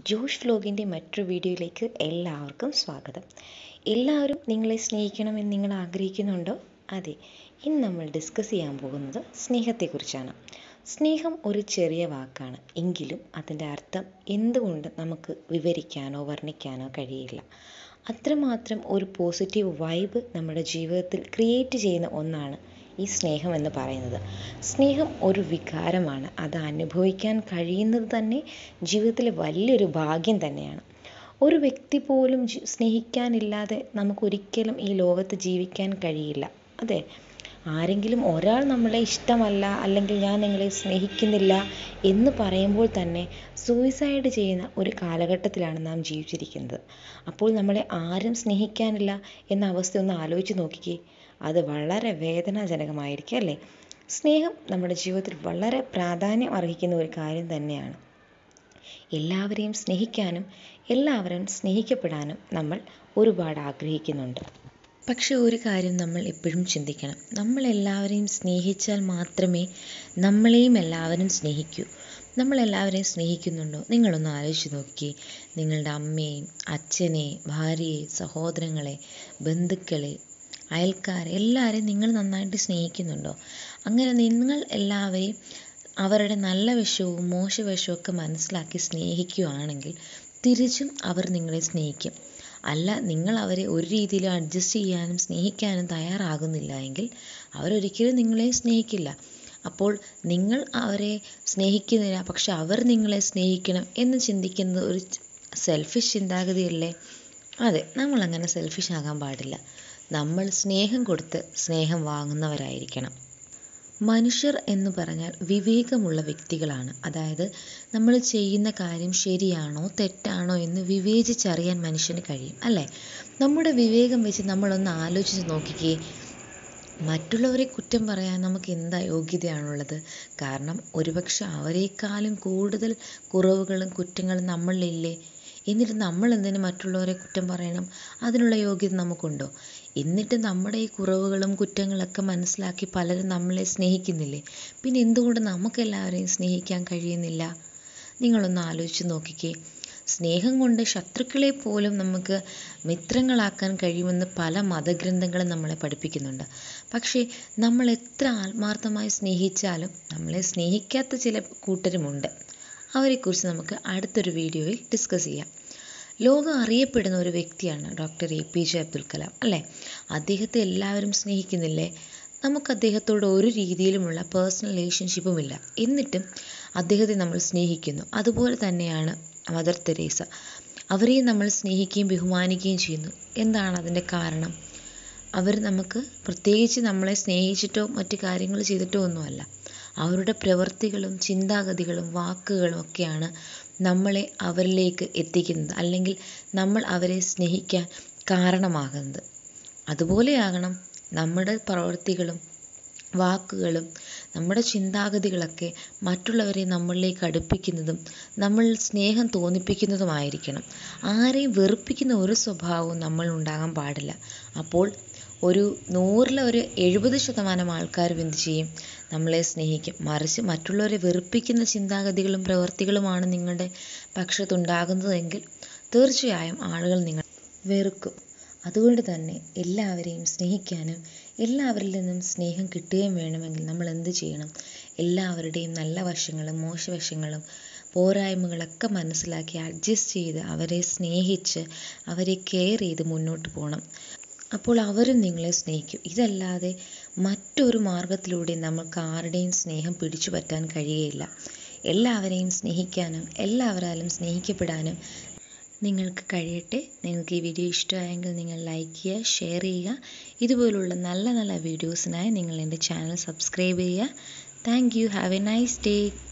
Josh വ്ലോഗിൻ്റെ മറ്റൊരു വീഡിയോയിലേക്ക് എല്ലാവർക്കും സ്വാഗതം. എല്ലാവരും നിങ്ങളെ സ്നേഹിക്കണമെന്ന് നിങ്ങൾ ആഗ്രഹിക്കുന്നുണ്ടോ? അതെ, ഇന്ന് നമ്മൾ ഡിസ്കസ് ചെയ്യാൻ പോകുന്നത് സ്നേഹത്തെക്കുറിച്ചാണ്. സ്നേഹം ഒരു ചെറിയ വാക്കാണ്, എങ്കിലും അതിൻ്റെ അർത്ഥം എന്തുകൊണ്ട് നമുക്ക് വിവരിക്കാനോ വർണ്ണിക്കാനോ കഴിയില്ല. അത്രമാത്രം ഒരു പോസിറ്റീവ് വൈബ് നമ്മുടെ ജീവിതത്തിൽ ക്രിയേറ്റ് ചെയ്യുന്ന ഒന്നാണ് ഈ സ്നേഹം എന്ന് പറയുന്നത്. സ്നേഹം ഒരു വികാരമാണ്. അത് അനുഭവിക്കാൻ കഴിയുന്നത് തന്നെ ജീവിതത്തിലെ വലിയൊരു ഭാഗ്യം തന്നെയാണ്. ഒരു വ്യക്തി പോലും സ്നേഹിക്കാനില്ലാതെ നമുക്കൊരിക്കലും ഈ ലോകത്ത് ജീവിക്കാൻ കഴിയില്ല. അതെ, ആരെങ്കിലും ഒരാൾ നമ്മളെ ഇഷ്ടമല്ല അല്ലെങ്കിൽ ഞാൻ നിങ്ങളെ സ്നേഹിക്കുന്നില്ല എന്ന് പറയുമ്പോൾ തന്നെ സൂയിസൈഡ് ചെയ്യുന്ന ഒരു കാലഘട്ടത്തിലാണ് നാം ജീവിച്ചിരിക്കുന്നത്. അപ്പോൾ നമ്മളെ ആരും സ്നേഹിക്കാനില്ല എന്ന അവസ്ഥ ഒന്ന് ആലോചിച്ച് നോക്കിക്കേ. അത് വളരെ വേദനാജനകമായിരിക്കും അല്ലേ? സ്നേഹം നമ്മുടെ ജീവിതത്തിൽ വളരെ പ്രാധാന്യം അർഹിക്കുന്ന ഒരു കാര്യം തന്നെയാണ്. എല്ലാവരെയും സ്നേഹിക്കാനും എല്ലാവരും സ്നേഹിക്കപ്പെടാനും നമ്മൾ ഒരുപാട് ആഗ്രഹിക്കുന്നുണ്ട്. പക്ഷെ ഒരു കാര്യം നമ്മൾ എപ്പോഴും ചിന്തിക്കണം, നമ്മളെല്ലാവരെയും സ്നേഹിച്ചാൽ മാത്രമേ നമ്മളെയും എല്ലാവരും സ്നേഹിക്കൂ. നമ്മളെല്ലാവരെയും സ്നേഹിക്കുന്നുണ്ടോ? നിങ്ങളൊന്ന് ആലോചിച്ച് നോക്കിക്കേ. നിങ്ങളുടെ അമ്മയെയും അച്ഛനെയും ഭാര്യയെ, സഹോദരങ്ങളെ, ബന്ധുക്കളെ, അയൽക്കാരെ എല്ലാവരെയും നിങ്ങൾ നന്നായിട്ട് സ്നേഹിക്കുന്നുണ്ടോ? അങ്ങനെ നിങ്ങൾ എല്ലാവരെയും അവരുടെ നല്ല വശവും മോശവശവും ഒക്കെ മനസ്സിലാക്കി സ്നേഹിക്കുകയാണെങ്കിൽ തിരിച്ചും അവർ നിങ്ങളെ സ്നേഹിക്കും. അല്ല, നിങ്ങൾ അവരെ ഒരു രീതിയിൽ അഡ്ജസ്റ്റ് ചെയ്യാനും സ്നേഹിക്കാനും തയ്യാറാകുന്നില്ല എങ്കിൽ അവരൊരിക്കലും നിങ്ങളെ സ്നേഹിക്കില്ല. അപ്പോൾ നിങ്ങൾ അവരെ സ്നേഹിക്കുന്നില്ല, പക്ഷെ അവർ നിങ്ങളെ സ്നേഹിക്കണം എന്ന് ചിന്തിക്കുന്നത് ഒരു സെൽഫിഷ് ചിന്താഗതിയല്ലേ? അതെ, നമ്മളങ്ങനെ സെൽഫിഷ് ആകാൻ പാടില്ല. നമ്മൾ സ്നേഹം കൊടുത്ത് സ്നേഹം വാങ്ങുന്നവരായിരിക്കണം. മനുഷ്യർ എന്ന് പറഞ്ഞാൽ വിവേകമുള്ള വ്യക്തികളാണ്. അതായത് നമ്മൾ ചെയ്യുന്ന കാര്യം ശരിയാണോ തെറ്റാണോ എന്ന് വിവേചിച്ചറിയാൻ മനുഷ്യന് കഴിയും, അല്ലേ? നമ്മുടെ വിവേകം വെച്ച് നമ്മളൊന്ന് ആലോചിച്ച് നോക്കിക്കേ. മറ്റുള്ളവരെ കുറ്റം പറയാൻ നമുക്ക് എന്താ യോഗ്യതയാണുള്ളത്? കാരണം ഒരുപക്ഷെ അവരെക്കാളും കൂടുതൽ കുറവുകളും കുറ്റങ്ങളും നമ്മളിലില്ലേ? എന്നിട്ട് നമ്മൾ എന്തിനു മറ്റുള്ളവരെ കുറ്റം പറയണം? അതിനുള്ള യോഗ്യത നമുക്കുണ്ടോ? എന്നിട്ട് നമ്മുടെ ഈ കുറവുകളും കുറ്റങ്ങളൊക്കെ മനസ്സിലാക്കി പലരും നമ്മളെ സ്നേഹിക്കുന്നില്ലേ? പിന്നെ എന്തുകൊണ്ട് നമുക്കെല്ലാവരെയും സ്നേഹിക്കാൻ കഴിയുന്നില്ല? നിങ്ങളൊന്ന് ആലോചിച്ച് നോക്കിക്കേ. സ്നേഹം കൊണ്ട് ശത്രുക്കളെ പോലും നമുക്ക് മിത്രങ്ങളാക്കാൻ കഴിയുമെന്ന് പല മതഗ്രന്ഥങ്ങളും നമ്മളെ പഠിപ്പിക്കുന്നുണ്ട്. പക്ഷേ നമ്മൾ എത്ര ആത്മാർത്ഥമായി സ്നേഹിച്ചാലും നമ്മളെ സ്നേഹിക്കാത്ത ചില കൂട്ടരുമുണ്ട്. അവരെക്കുറിച്ച് നമുക്ക് അടുത്തൊരു വീഡിയോയിൽ ഡിസ്കസ് ചെയ്യാം. ലോകം അറിയപ്പെടുന്ന ഒരു വ്യക്തിയാണ് ഡോക്ടർ APJ അബ്ദുൽ കലാം, അല്ലേ? അദ്ദേഹത്തെ എല്ലാവരും സ്നേഹിക്കുന്നില്ലേ? നമുക്ക് അദ്ദേഹത്തോട് ഒരു രീതിയിലുമുള്ള പേഴ്സണൽ റിലേഷൻഷിപ്പുമില്ല, എന്നിട്ടും അദ്ദേഹത്തെ നമ്മൾ സ്നേഹിക്കുന്നു. അതുപോലെ തന്നെയാണ് മദർ തെരേസ. അവരെയും നമ്മൾ സ്നേഹിക്കുകയും ബഹുമാനിക്കുകയും ചെയ്യുന്നു. എന്താണ് അതിൻ്റെ കാരണം? അവർ നമുക്ക് പ്രത്യേകിച്ച് നമ്മളെ സ്നേഹിച്ചിട്ടോ മറ്റു കാര്യങ്ങൾ ചെയ്തിട്ടോ ഒന്നുമല്ല. അവരുടെ പ്രവൃത്തികളും ചിന്താഗതികളും വാക്കുകളും ഒക്കെയാണ് നമ്മളെ അവരിലേക്ക് എത്തിക്കുന്നത്, അല്ലെങ്കിൽ നമ്മൾ അവരെ സ്നേഹിക്കാൻ കാരണമാകുന്നത്. അതുപോലെയാകണം നമ്മുടെ പ്രവൃത്തികളും വാക്കുകളും നമ്മുടെ ചിന്താഗതികളൊക്കെ മറ്റുള്ളവരെ നമ്മളിലേക്ക് അടുപ്പിക്കുന്നതും നമ്മൾ സ്നേഹം തോന്നിപ്പിക്കുന്നതുമായിരിക്കണം. ആരെയും വെറുപ്പിക്കുന്ന ഒരു സ്വഭാവവും നമ്മൾ ഉണ്ടാകാൻ പാടില്ല. അപ്പോൾ ഒരു 100-ൽ 70% ആൾക്കാരും എന്ത് ചെയ്യും? നമ്മളെ സ്നേഹിക്കും. മറിച്ച് മറ്റുള്ളവരെ വെറുപ്പിക്കുന്ന ചിന്താഗതികളും പ്രവൃത്തികളുമാണ് നിങ്ങളുടെ പക്ഷത്തുണ്ടാകുന്നതെങ്കിൽ തീർച്ചയായും ആളുകൾ നിങ്ങൾ വെറുക്കും. അതുകൊണ്ട് തന്നെ എല്ലാവരെയും സ്നേഹിക്കാനും എല്ലാവരിൽ നിന്നും സ്നേഹം കിട്ടുകയും വേണമെങ്കിൽ നമ്മൾ എന്ത് ചെയ്യണം? എല്ലാവരുടെയും നല്ല വശങ്ങളും മോശവശങ്ങളും പോരായ്മകളൊക്കെ മനസ്സിലാക്കി അഡ്ജസ്റ്റ് ചെയ്ത് അവരെ സ്നേഹിച്ച് അവരെ കെയർ ചെയ്ത് മുന്നോട്ട് പോകണം. അപ്പോൾ അവരും നിങ്ങളെ സ്നേഹിക്കും. ഇതല്ലാതെ മറ്റൊരു മാർഗത്തിലൂടെ നമുക്ക് ആരുടെയും സ്നേഹം പിടിച്ചു പറ്റാൻ കഴിയുകയില്ല. എല്ലാവരെയും സ്നേഹിക്കാനും എല്ലാവരാലും സ്നേഹിക്കപ്പെടാനും നിങ്ങൾക്ക് കഴിയട്ടെ. നിങ്ങൾക്ക് ഈ വീഡിയോ ഇഷ്ടമായെങ്കിൽ നിങ്ങൾ ലൈക്ക് ചെയ്യുക, ഷെയർ ചെയ്യുക. ഇതുപോലുള്ള നല്ല നല്ല വീഡിയോസിനായി നിങ്ങൾ എൻ്റെ ചാനൽ സബ്സ്ക്രൈബ് ചെയ്യുക. Thank you. Have a nice day.